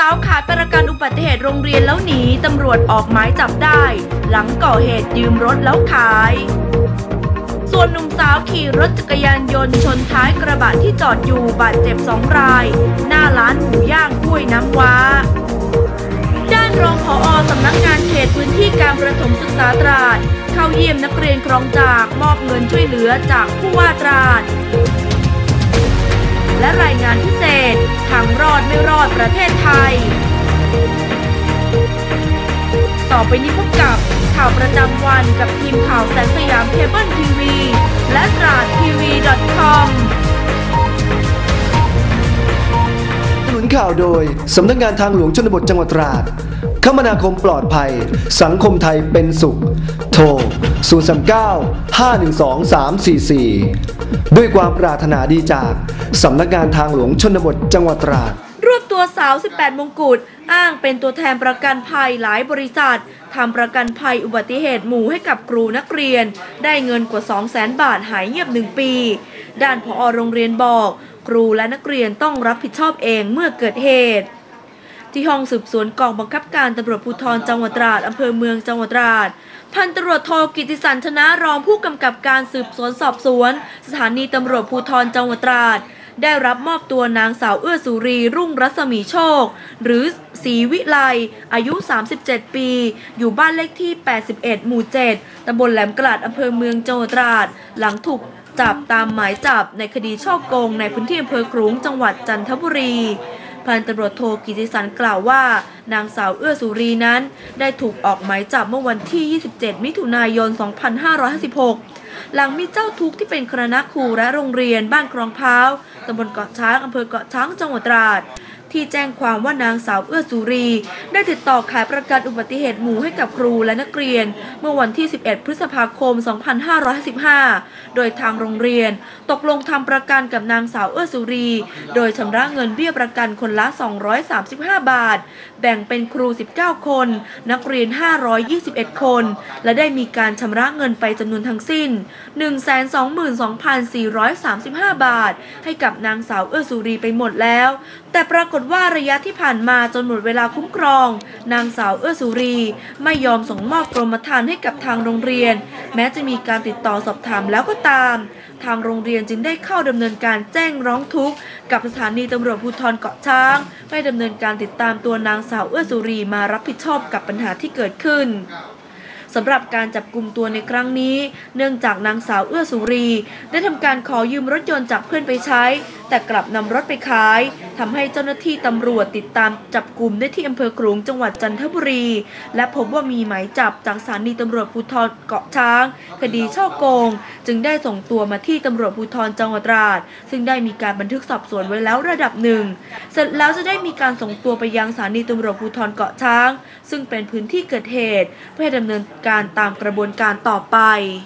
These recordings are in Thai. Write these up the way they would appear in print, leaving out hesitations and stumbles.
าวขายประกันอุบัติเหตุโรงเรียนแล้วหนีตำรวจออกหมายจับได้หลังก่อเหตุยืมรถแล้วขายส่วนหนุ่มสาวขี่รถจักรยานยนต์ชนท้ายกระบะที่จอดอยู่บาดเจ็บ2 รายหน้าร้านหมูย่างกล้วยน้ำว้าด้านรองผอ.สำนักงานเขตพื้นที่การประถมศึกษาตราดเข้าเยี่ยมนักเรียนคลองจากมอบเงินช่วยเหลือจากผู้ว่าตราดและรายงานพิเศษทางรอดไม่รอดประเทศไทยต่อไปนี้พบกับข่าวประจำวันกับทีมข่าวแสงสยามเคเบิลทีวีและตราดทีวี .com สนุนข่าวโดยสำนักงานทางหลวงชนบทจังหวัดตราดคมนาคมปลอดภัยสังคมไทยเป็นสุขโทร039-512-344ด้วยความปรารถนาดีจากสำนักงานทางหลวงชนบทจังหวัดตราดรวบตัวสาว18 มงกุฎอ้างเป็นตัวแทนประกันภัยหลายบริษัททำประกันภัยอุบัติเหตุหมู่ให้กับครูนักเรียนได้เงินกว่า 200,000 บาทหายเงียบ1 ปีด้านผอ.โรงเรียนบอกครูและนักเรียนต้องรับผิดชอบเองเมื่อเกิดเหตุที่ห้องสืบสวนกองบังคับการตำรวจภูธรจังหวัดตราดอำเภอเมืองจังหวัดตราดพันตำรวจโทกิติสันชนะรองผู้กำกับการสืบสวนสอบสวนสถานีตำรวจภูธรจังหวัดตราดได้รับมอบตัวนางสาวเอื้อสุรีรุ่งรัศมีโชคหรือศรีวิไลอายุ37 ปีอยู่บ้านเลขที่81 หมู่ 7 ตำบลแหลมกลาดอำเภอเมืองจังหวัดตราดหลังถูกจับตามหมายจับในคดีฉ้อโกงในพื้นที่อำเภอขลุงจังหวัดจันทบุรีพันตำรวจโทกิติสันกล่าวว่านางสาวเอื้อสุรีนั้นได้ถูกออกหมายจับเมื่อวันที่ 27 มิถุนายน 2556 หลังมีเจ้าทุกข์ที่เป็นคณะครูและโรงเรียนบ้านคลองพร้าวตำบลเกาะช้างอำเภอเกาะช้างจังหวัดตราดที่แจ้งความว่านางสาวเอื้อสุรีได้ติดต่อขายประกันอุบัติเหตุหมู่ให้กับครูและนักเรียนเมื่อวันที่ 11 พฤษภาคม 2555 โดยทางโรงเรียนตกลงทำประกันกับนางสาวเอื้อสุรีโดยชำระเงินเบี้ยประกันคนละ 235 บาทแบ่งเป็นครู 19 คนนักเรียน 521 คนและได้มีการชำระเงินไปจำนวนทั้งสิ้น 122,435 บาทให้กับนางสาวเอื้อสุรีไปหมดแล้วแต่ปรากฏว่าระยะที่ผ่านมาจนหมดเวลาคุ้มครองนางสาวเอื้อสุรีไม่ยอมส่งมอบกรมธรรม์ให้กับทางโรงเรียนแม้จะมีการติดต่อสอบถามแล้วก็ตามทางโรงเรียนจึงได้เข้าดำเนินการแจ้งร้องทุกข์กับสถานีตำรวจภูธรเกาะช้างให้ดำเนินการติดตามตัวนางสาวเอื้อสุรีมารับผิดชอบกับปัญหาที่เกิดขึ้นสำหรับการจับกุมตัวในครั้งนี้เนื่องจากนางสาวเอื้อสุรีได้ทำการขอยืมรถยนต์จากเพื่อนไปใช้แต่กลับนำรถไปขายทำให้เจ้าหน้าที่ตำรวจติดตามจับกุมได้ที่อำเภอขลุงจังหวัดจันทบุรีและพบว่ามีหมายจับจากสถานีตำรวจภูธรเกาะช้างคดีฉ้อโกงจึงได้ส่งตัวมาที่ตำรวจภูธรจังหวัดตราดซึ่งได้มีการบันทึกสอบสวนไว้แล้วระดับหนึ่งเสร็จแล้วจะได้มีการส่งตัวไปยังสถานีตำรวจภูธรเกาะช้างซึ่งเป็นพื้นที่เกิดเหตุเพื่อดำเนินการตามกระบวนการต่อไป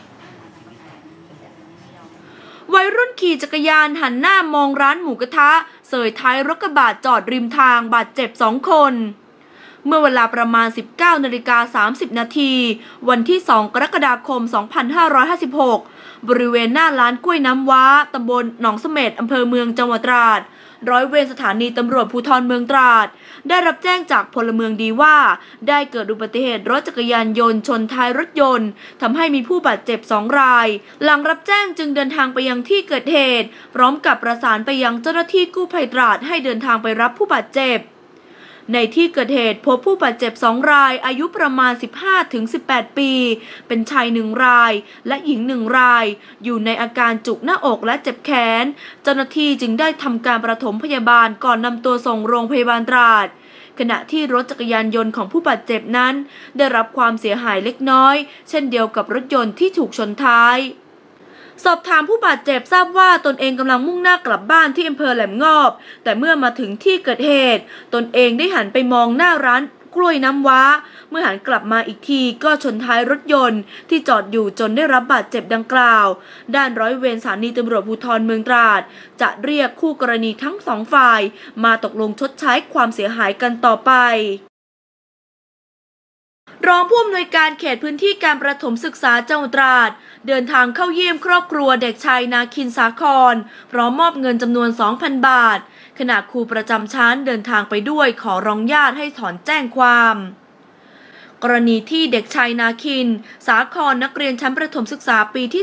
วัยรุ่นขี่จักรยานหันหน้ามองร้านหมูกระทะเสยท้ายรถกระบะจอดริมทางบาดเจ็บ2 คนเมื่อเวลาประมาณ 19:30 นาทีวันที่ 2 กรกฎาคม 2556 บริเวณหน้าร้านกล้วยน้ำว้าตำบลหนองเสม็ดอำเภอเมืองจังหวัดตราดร้อยเวรสถานีตำรวจภูธรเมืองตราดได้รับแจ้งจากพลเมืองดีว่าได้เกิดอุบัติเหตุรถจักรยานยนต์ชนท้ายรถยนต์ทำให้มีผู้บาดเจ็บ2 รายหลังรับแจ้งจึงเดินทางไปยังที่เกิดเหตุพร้อมกับประสานไปยังเจ้าหน้าที่กู้ภัยตราดให้เดินทางไปรับผู้บาดเจ็บในที่เกิดเหตุพบผู้บาดเจ็บ2 รายอายุประมาณ 15-18 ปีเป็นชาย1 รายและหญิง1 รายอยู่ในอาการจุกหน้าอกและเจ็บแขนเจ้าหน้าที่จึงได้ทำการปฐมพยาบาลก่อนนำตัวส่งโรงพยาบาลตราดขณะที่รถจักรยานยนต์ของผู้บาดเจ็บนั้นได้รับความเสียหายเล็กน้อยเช่นเดียวกับรถยนต์ที่ถูกชนท้ายสอบถามผู้บาดเจ็บทราบว่าตนเองกำลังมุ่งหน้ากลับบ้านที่อำเภอแหลมงอบแต่เมื่อมาถึงที่เกิดเหตุตนเองได้หันไปมองหน้าร้านกล้วยน้ำว้าเมื่อหันกลับมาอีกทีก็ชนท้ายรถยนต์ที่จอดอยู่จนได้รับบาดเจ็บดังกล่าวด้านร้อยเวรสถานีตำรวจภูธรเมืองตราดจะเรียกคู่กรณีทั้ง2 ฝ่ายมาตกลงชดใช้ความเสียหายกันต่อไปรองผู้อำนวยการเขตพื้นที่การประถมศึกษาจังหวัดตราดเดินทางเข้าเยี่ยมครอบครัวเด็กชายนาคินสาครพร้อมมอบเงินจำนวน 2,000 บาทขณะครูประจำชั้นเดินทางไปด้วยขอร้องญาติให้ถอนแจ้งความกรณีที่เด็กชายนาคินสาครนักเรียนชั้นประถมศึกษาปีที่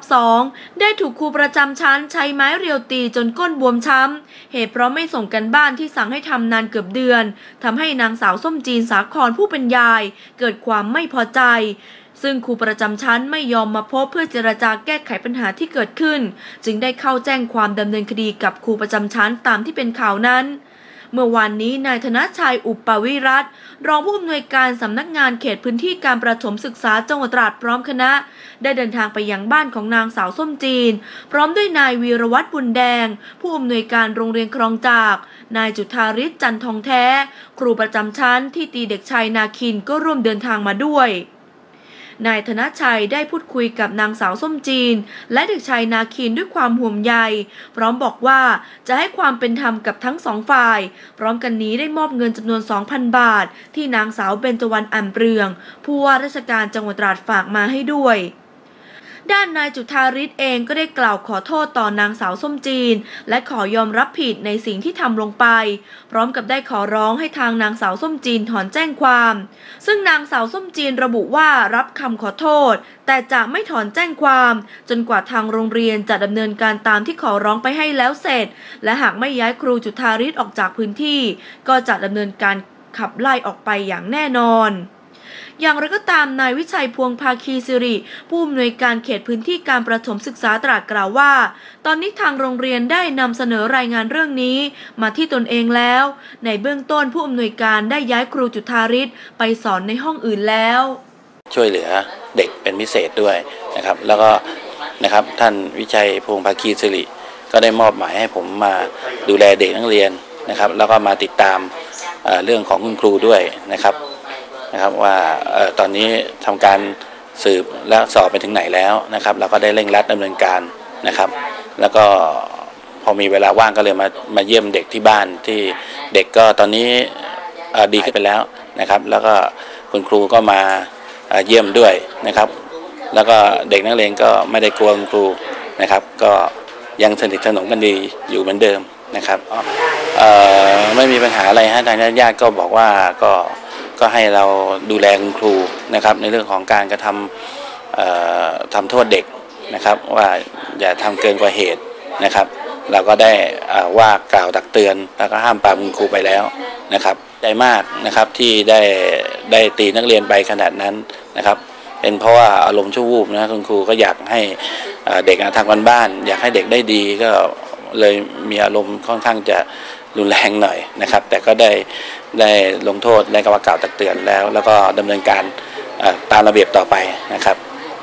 3/2 ได้ถูกครูประจำชั้นใช้ไม้เรียวตีจนก้นบวมช้ำเหตุเพราะไม่ส่งกันบ้านที่สั่งให้ทำนานเกือบเดือนทำให้นางสาวส้มจีนสาครผู้เป็นยายเกิดความไม่พอใจซึ่งครูประจำชั้นไม่ยอมมาพบเพื่อเจรจาแก้ไขปัญหาที่เกิดขึ้นจึงได้เข้าแจ้งความดำเนินคดีกับครูประจำชั้นตามที่เป็นข่าวนั้นเมื่อวานนี้นายธนชัยอุปวิรัตน์รองผู้อำนวยการสำนักงานเขตพื้นที่การประถมศึกษาจังหวัดตราดพร้อมคณะได้เดินทางไปยังบ้านของนางสาวส้มจีนพร้อมด้วยนายวีรวัฒน์บุญแดงผู้อำนวยการโรงเรียนคลองจากนายจุฑาริศจันทองแท้ครูประจำชั้นที่ตีเด็กชายนาคินก็ร่วมเดินทางมาด้วยนายธนชัยได้พูดคุยกับนางสาวส้มจีนและเด็กชายนาคินด้วยความห่วงใยพร้อมบอกว่าจะให้ความเป็นธรรมกับทั้งสองฝ่ายพร้อมกันนี้ได้มอบเงินจำนวน 2,000 บาทที่นางสาวเบญจวรรณอ่ำเรืองผู้ว่าราชการจังหวัดตราดฝากมาให้ด้วยด้านนายจุฑาริศเองก็ได้กล่าวขอโทษต่อนางสาวส้มจีนและขอยอมรับผิดในสิ่งที่ทำลงไปพร้อมกับได้ขอร้องให้ทางนางสาวส้มจีนถอนแจ้งความซึ่งนางสาวส้มจีนระบุว่ารับคำขอโทษแต่จะไม่ถอนแจ้งความจนกว่าทางโรงเรียนจะดำเนินการตามที่ขอร้องไปให้แล้วเสร็จและหากไม่ย้ายครูจุฑาริศออกจากพื้นที่ก็จะดำเนินการขับไล่ออกไปอย่างแน่นอนอย่างไรก็ตามนายวิชัยพวงภาคีสิริผู้อำนวยการเขตพื้นที่การประถมศึกษาตราดกล่าวว่าตอนนี้ทางโรงเรียนได้นำเสนอรายงานเรื่องนี้มาที่ตนเองแล้วในเบื้องต้นผู้อำนวยการได้ย้ายครูจุฑาริศไปสอนในห้องอื่นแล้วช่วยเหลือเด็กเป็นพิเศษด้วยนะครับแล้วก็นะครับท่านวิชัยพวงภาคีสิริก็ได้มอบหมายให้ผมมาดูแลเด็กนักเรียนนะครับแล้วก็มาติดตามเรื่องของคุณครูด้วยนะครับว่าตอนนี้ทำการสืบและสอบไปถึงไหนแล้วนะครับเราก็ได้เร่งรัดดำเนินการนะครับแล้วก็พอมีเวลาว่างก็เลยมาเยี่ยมเด็กที่บ้านที่เด็กก็ตอนนี้ดีขึ้นไปแล้วนะครับแล้วก็คุณครูก็มาเยี่ยมด้วยนะครับแล้วก็เด็กนักเรียนก็ไม่ได้กลัวคุณครูนะครับก็ยังสนิทสนมกันดีอยู่เหมือนเดิมนะครับไม่มีปัญหาอะไรฮะทางญาติก็บอกว่าก็ให้เราดูแลคุณครูนะครับในเรื่องของการกระทำโทษเด็กนะครับว่าอย่าทำเกินกว่าเหตุนะครับเราก็ได้ว่ากล่าวตักเตือนแล้วก็ห้ามปรามคุณครูไปแล้วนะครับใจมากนะครับที่ได้ตีนักเรียนไปขนาดนั้นนะครับเป็นเพราะว่าอารมณ์ชั่ววูบนะคุณครูก็อยากให้เด็กทำการบ้านอยากให้เด็กได้ดีก็เลยมีอารมณ์ค่อนข้างจะรุนแรงหน่อยนะครับแต่ก็ได้ลงโทษและก็ว่ากล่าวตักเตือนแล้วก็ดำเนินการตามระเบียบต่อไปนะครับ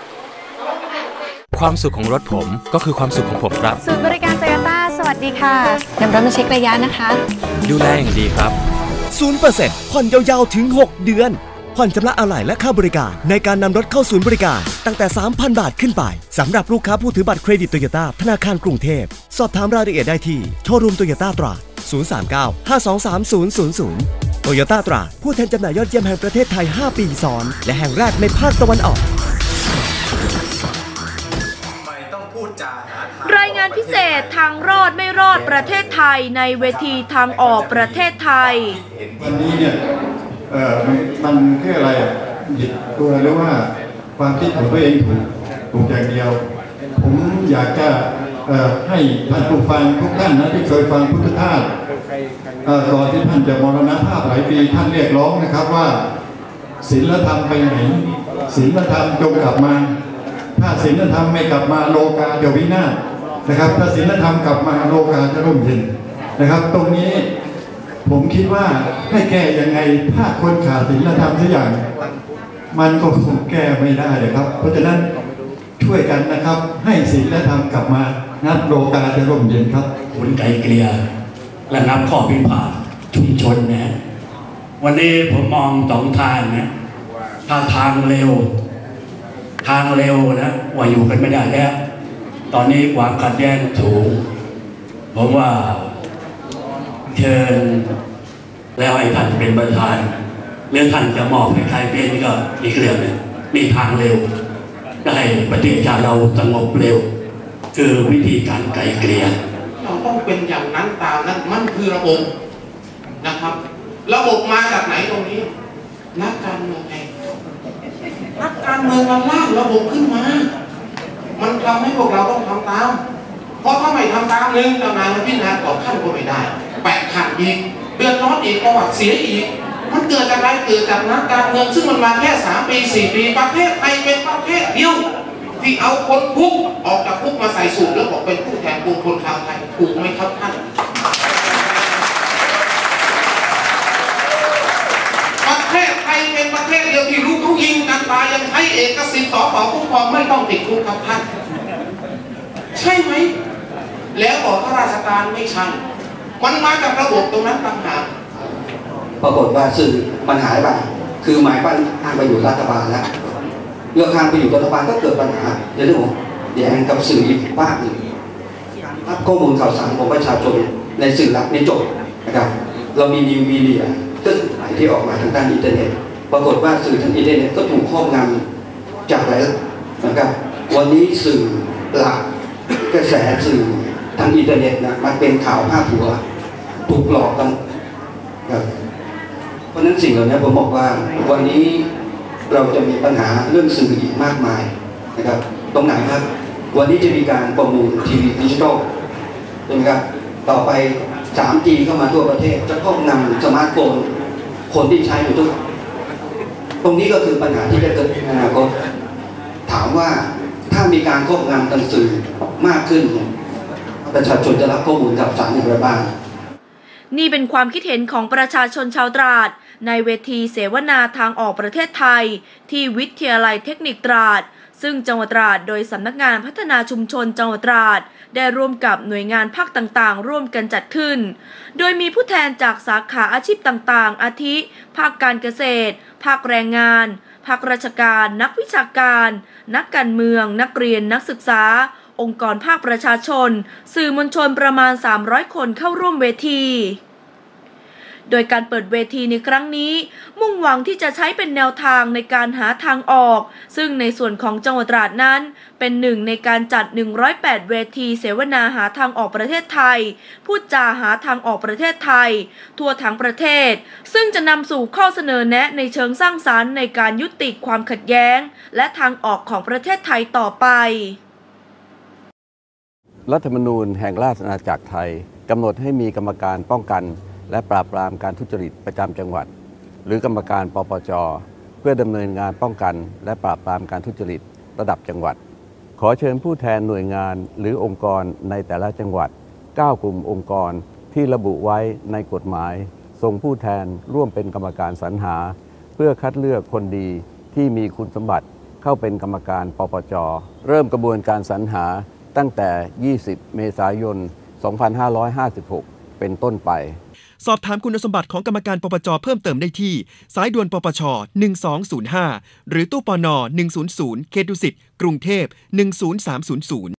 ความสุขของรถผมก็คือความสุขของผมครับศูนย์บริการโตโยต้าสวัสดีค่ะนำรถมาเช็คระยะนะคะดูแลอย่างดีครับ 0% ผ่อนยาวๆถึง6เดือนผ่อนชำระอะไหล่และค่าบริการในการนำรถเข้าศูนย์บริการตั้งแต่ 3,000 บาทขึ้นไปสำหรับลูกค้าผู้ถือบัตรเครดิตโตโยต้าธนาคารกรุงเทพสอบถามรายละเอียดได้ที่โชว์รูมโตโยต้าตราด039-523-000 โตโยต้าตราดผู้แทนจำหน่ายยอดเยี่ยมแห่งประเทศไทย5ปีซ้อนและแห่งแรกในภาคตะวันออกรายงานพิเศษทางรอดไม่รอดประเทศไทยในเวทีทางออกประเทศไทยวันนี้เนี่ยมันแค่อะไรหยิบตัวหรือว่าความคิดของตัวเองถูกอย่างเดียวผมอยากจะให้ท่านผู้ฟังทุกท่านนะที่เคยฟังพุทธทาสก่อนที่ท่านจะมรณภาพหลายปีท่านเรียกร้องนะครับว่าศีลธรรมไปไหนศีลธรรมจงกลับมาถ้าศีลธรรมไม่กลับมาโลกาจะวินาศนะครับถ้าศีลธรรมกลับมาโลกาจะร่มเย็นนะครับตรงนี้ผมคิดว่าให้แก้ยังไงถ้าคนขาดศีลธรรมสักอย่างมันก็คงแก้ไม่ได้เลยครับเพราะฉะนั้นช่วยกันนะครับให้ศีลธรรมกลับมานับโลกาจะร่มเย็นครับคุณไกลเกลี่ยและนับข้อพิพาทชุมชนนะวันนี้ผมมองสองทางนะถ้าทางเร็วนะว่าอยู่กันไม่ได้แล้วตอนนี้ความขัดแย้งสูงผมว่าเชิญแล้วให้ท่านเป็นประธานเรื่องท่านจะมอบให้ใครเป็นก็อีกเรื่องหนึ่งมีทางเร็วก็ให้ประเทศชาติเราสงบเร็วคือวิธีการไกลเกลี่ยเราต้องเป็นอย่างนั้นตามนั้นมันคือระบบนะครับระบบมาจากไหนตรงนี้นักการเมืองไงนักการเมืองมันร่างระบบขึ้นมามันทำให้พวกเราต้องทำตามเพราะถ้าไม่ทำตามหนึ่งเจ้านายพิจารณาต่อขั้นก็ไม่ได้แปะขัดอีกเดือดร้อนอีกประวัติเสียอีกมันเกิดจากอะไรเกิดจากนักการเมืองซึ่งมันมาแค่3 ปี 4 ปีประเทศไทยเป็นประเทศเดียวที่เอาคนคุกออกจากคุกมาใส่สูตรแล้วบอกเป็นผู้แทนปวงชนชาวไทยถูกไหมครับท่านประเทศไทยเป็นประเทศเดียวที่รู้เขายิงกันตายยังใช้เอกสิทธิ์สป.คุ้มครองไม่ต้องติดคุกครับท่านใช่ไหมแล้วบอกข้าราชการไม่ใช่มันมาจากระบบตรงนั้นต่างหากปรากฏว่าสื่อมันหายไปคือหมายปัญหาไปอยู่รัฐบาลแล้วเรื่องทางไปอยู่รัฐบาลก็เกิดปัญหาในเรื่องของแย้งกับสื่ออีกบ้างหนึ่งรับข้อมูลข่าวสารของประชาชนในสื่อหลักในจบนะครับเรามีนิวมีเดียซึ่งหลายที่ออกมาทางด้านอินเทอร์เน็ตปรากฏว่าสื่อทางอินเทอร์เน็ตก็ถูกครอบงำจากหลายนะครับวันนี้สื่อหลักกระแสสื่อทางอินเทอร์เน็ตนะมันเป็นข่าวพาดหัวถูกหลอกกันครับเพราะนั้นสิ่งเหล่านี้ผมบอกว่าวันนี้เราจะมีปัญหาเรื่องสื่ออีกมากมายนะครับตรงไหนครับวันนี้จะมีการประมูลทีวีดิจิทัลใช่ไหมครับต่อไป 3G เข้ามาทั่วประเทศจะครอบงำสมาร์ทโฟนคนที่ใช้อยู่ทุกตรงนี้ก็คือปัญหาที่จะเกิดในอนาคตถามว่าถ้ามีการครอบงำทางสื่อมากขึ้นประชาชนจะรับข้อมูลข่าวสารอย่างไรบ้างนี่เป็นความคิดเห็นของประชาชนชาวตราดในเวทีเสวนาทางออกประเทศไทยที่วิทยาลัยเทคนิคตราดซึ่งจังหวัดตราดโดยสำนักงานพัฒนาชุมชนจังหวัดตราดได้ร่วมกับหน่วยงานภาคต่างๆร่วมกันจัดขึ้นโดยมีผู้แทนจากสาขาอาชีพต่างๆอาทิภาคการเกษตรภาคแรงงานภาคราชการนักวิชาการนักการเมืองนักเรียนนักศึกษาองค์กรภาคประชาชนสื่อมวลชนประมาณ300 คนเข้าร่วมเวทีโดยการเปิดเวทีในครั้งนี้มุ่งหวังที่จะใช้เป็นแนวทางในการหาทางออกซึ่งในส่วนของจังหวัดตราดนั้นเป็นหนึ่งในการจัด108เวทีเสวนาหาทางออกประเทศไทยพูดจาหาทางออกประเทศไทยทั่วทั้งประเทศซึ่งจะนำสู่ข้อเสนอแนะในเชิงสร้างสรรค์ในการยุติความขัดแย้งและทางออกของประเทศไทยต่อไปรัฐธรรมนูญแห่งราชอาณาจักรไทยกำหนดให้มีกรรมการป้องกันและปราบปรามการทุจริตประจำจังหวัดหรือกรรมการปปจ.เพื่อดำเนินงานป้องกันและปราบปรามการทุจริตระดับจังหวัดขอเชิญผู้แทนหน่วยงานหรือองค์กรในแต่ละจังหวัด9 กลุ่มองค์กรที่ระบุไว้ในกฎหมายส่งผู้แทนร่วมเป็นกรรมการสรรหาเพื่อคัดเลือกคนดีที่มีคุณสมบัติเข้าเป็นกรรมการปปจ.เริ่มกระบวนการสรรหาตั้งแต่ 20 เมษายน 2556 เป็นต้นไปสอบถามคุณสมบัติของกรรมการปปจ.เพิ่มเติมได้ที่สายด่วนปปช1205หรือตู้ปน100เขตดุสิตกรุงเทพ10300